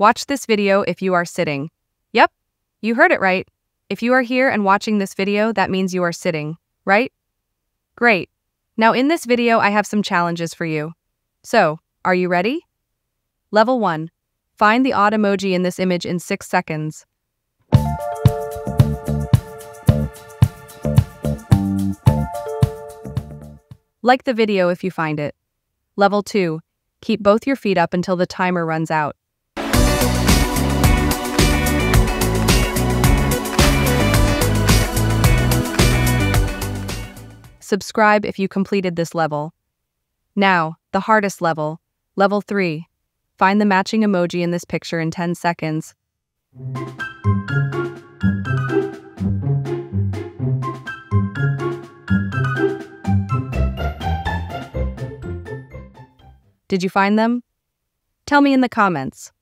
Watch this video if you are sitting. Yep, you heard it right. If you are here and watching this video, that means you are sitting, right? Great. Now in this video, I have some challenges for you. So, are you ready? Level 1. Find the odd emoji in this image in 6 seconds. Like the video if you find it. Level 2. Keep both your feet up until the timer runs out. Subscribe if you completed this level. Now, the hardest level. Level 3. Find the matching emoji in this picture in 10 seconds. Did you find them? Tell me in the comments.